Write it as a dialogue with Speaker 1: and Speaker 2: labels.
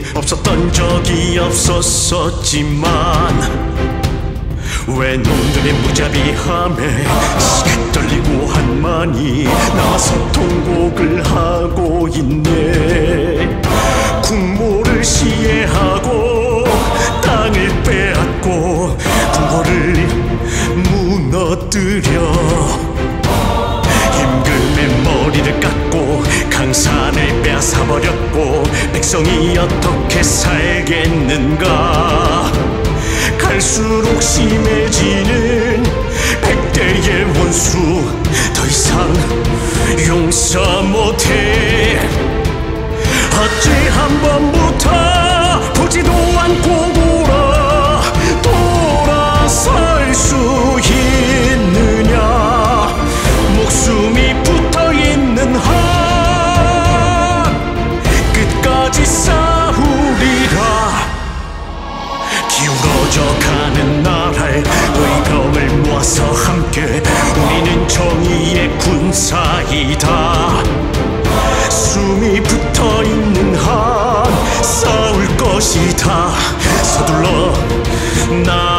Speaker 1: 없었던 적이 없었지만 왜 놈들의 무자비함에 시간 떨리고 한만이 남아서 통곡을 하고 있네. 국모를 시해하고 땅을 빼앗고 궁궐을 무너뜨려 임금의 머리를 깎고 강산을 빼앗아버렸고 백성이 어떻게 살겠는가. 갈수록 심해지는 백대의 원수 더 이상 용서 못해. 어찌 한 번부터 보지도 않고 돌아설 수 있느냐. 목숨이 붙어있는 한 끝까지 싸우리라. 기울어져 가는 나라의 의병을 모아서 함께 우리는 정의의 군사이다. 숨이 붙어있는 한 싸울 것이다. 서둘러 나